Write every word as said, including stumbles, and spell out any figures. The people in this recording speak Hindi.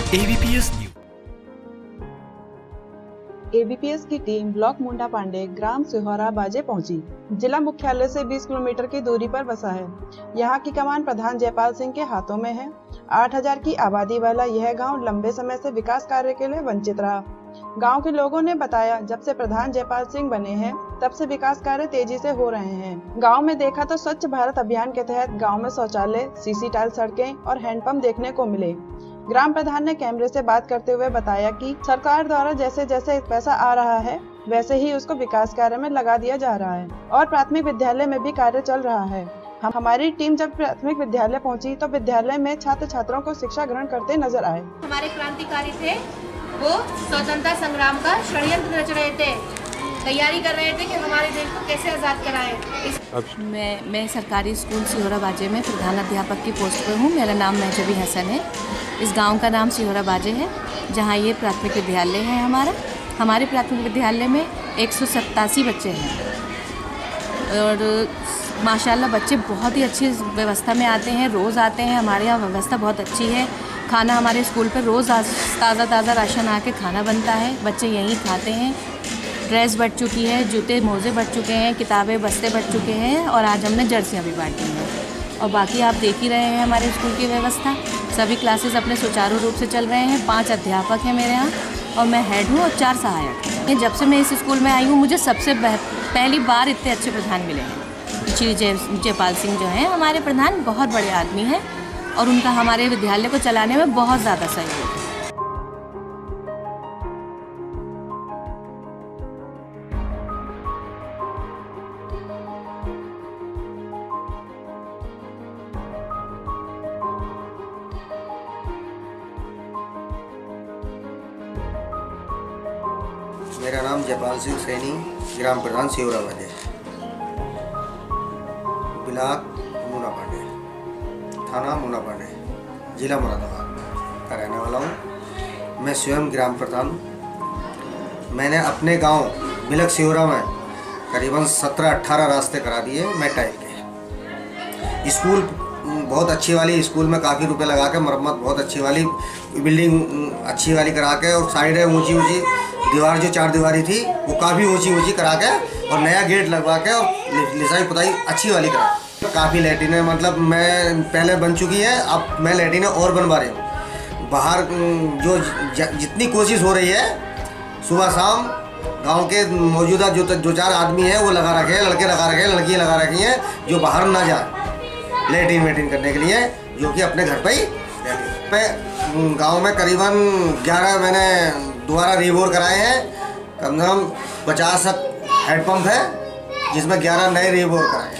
ABPS news. एबीपीएस की टीम ब्लॉक मुंडा पांडे ग्राम सिहोरा बाजे पहुंची। जिला मुख्यालय से बीस किलोमीटर की दूरी पर बसा है। यहां की कमान प्रधान जयपाल सिंह के हाथों में है। आठ हज़ार की आबादी वाला यह गांव लंबे समय से विकास कार्य के लिए वंचित रहा। गांव के लोगों ने बताया, जब से प्रधान जयपाल सिंह बने हैं तब से विकास कार्य तेजी से हो रहे हैं। गांव में देखा तो स्वच्छ भारत अभियान के तहत गांव में शौचालय, सीसी टाइल सड़कें और हैंडपंप देखने को मिले। ग्राम प्रधान ने कैमरे से बात करते हुए बताया कि सरकार द्वारा जैसे जैसे पैसा आ रहा है वैसे ही उसको विकास कार्य में लगा दिया जा रहा है और प्राथमिक विद्यालय में भी कार्य चल रहा है। हम हमारी टीम जब प्राथमिक विद्यालय पहुंची तो विद्यालय में छात्र छात्रों को शिक्षा ग्रहण करते नजर आए। हमारे क्रांतिकारी थे, वो स्वतंत्रता संग्राम का षड्यंत्र रच रहे थे, तैयारी कर रहे थे कि हमारे देश को कैसे आज़ाद कराएं। मैं मैं सरकारी स्कूल सिहोरा बाजे में प्रधान अध्यापक की पोस्ट पर हूँ। मेरा नाम महजबी हसन है। इस गांव का नाम सिहोरा बाजे है, जहाँ ये प्राथमिक विद्यालय है हमारा। हमारे प्राथमिक विद्यालय में एक सौ सत्तासी बच्चे हैं और माशाल्लाह बच्चे बहुत ही अच्छी व्यवस्था में आते हैं, रोज़ आते हैं। हमारे यहाँ व्यवस्था बहुत अच्छी है। खाना हमारे स्कूल पर रोज़ ताज़ा ताज़ा राशन आके खाना बनता है, बच्चे यहीं खाते हैं। ड्रेस बढ़ चुकी है, जूते मोज़े बढ़ चुके हैं, किताबें बस्ते बढ़ चुके हैं और आज हमने जर्सियाँ भी बांटी हैं। और बाकी आप देख ही रहे हैं हमारे स्कूल की व्यवस्था। सभी क्लासेस अपने सुचारू रूप से चल रहे हैं। पाँच अध्यापक हैं मेरे यहाँ और मैं हेड हूँ और चार सहायक हैं। जब से मैं इस स्कूल में आई हूँ मुझे सबसे पहली बार इतने अच्छे प्रधान मिले हैं। श्री जय जयपाल सिंह जो हैं हमारे प्रधान, बहुत बड़े आदमी हैं और उनका हमारे विद्यालय को चलाने में बहुत ज़्यादा सहयोग है। मेरा नाम जयपाल सिंह सैनी, ग्राम प्रधान सिहोरा बाजे, ब्लॉक मुंडा पांडे, थाना मुंडा पांडे, जिला मुरादाबाद का रहने वाला हूँ। मैं स्वयं ग्राम प्रधान। मैंने अपने गांव बिलक सिहोरा में करीबन सत्रह अट्ठारह रास्ते करा दिए मैं टाइप के। स्कूल बहुत अच्छी वाली, स्कूल में काफ़ी रुपए लगा के मरम्मत बहुत अच्छी वाली, बिल्डिंग अच्छी वाली करा के और साइडें ऊंची ऊंची, दीवार जो चार दीवारी थी वो काफ़ी ऊंची ऊंची करा के और नया गेट लगवा के और लिसाई पुताई अच्छी वाली करा। तो काफ़ी लैट्रिन मतलब मैं पहले बन चुकी है, अब मैं लैट्रिन और बनवा रही हूँ। बाहर जो जितनी कोशिश हो रही है सुबह शाम गांव के मौजूदा जो जो चार आदमी हैं वो लगा रखे हैं, लड़के लगा रखे हैं, लड़कियाँ लगा रखी हैं जो बाहर ना जाए लैट्रिन वैट्रिन करने के लिए, जो कि अपने घर पर ही पे गाँव में करीबन ग्यारह मैंने दोबारा रिबोर कराए हैं। कम से कम पचास हैंडपम्प है जिसमें ग्यारह नए रिबोर कराए हैं।